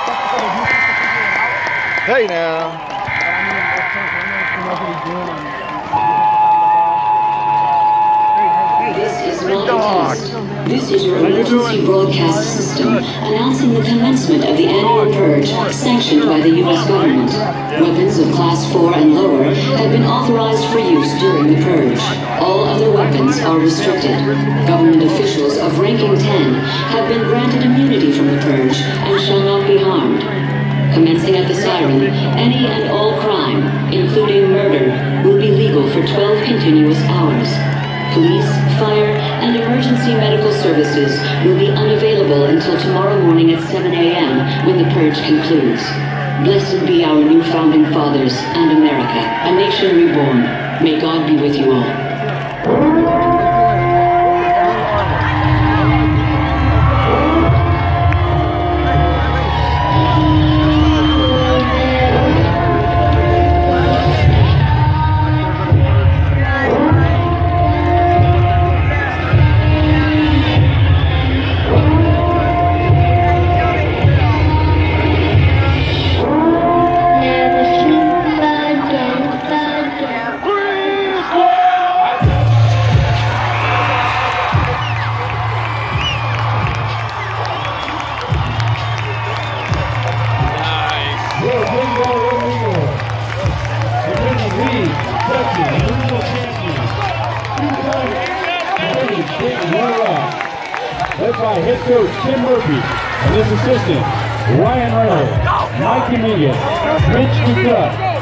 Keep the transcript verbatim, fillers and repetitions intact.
Hey now. This is not a test. This is your emergency broadcast system announcing the commencement of the annual purge sanctioned by the U S government. Weapons of class four and lower have been authorized for use during the purge. All other weapons are restricted. Government officials of ranking ten have been granted immunity from the purge and shall not be harmed. Commencing at the siren, any and all crime, including murder, will be legal for twelve continuous hours. Police, fire, and emergency medical services will be unavailable until tomorrow morning at seven A M when the purge concludes. Blessed be our new founding fathers and America, a nation reborn. May God be with you all. Led by head coach Tim Murphy and his assistant Ryan Reynolds, Mike Dominguez, Mitch McDuff,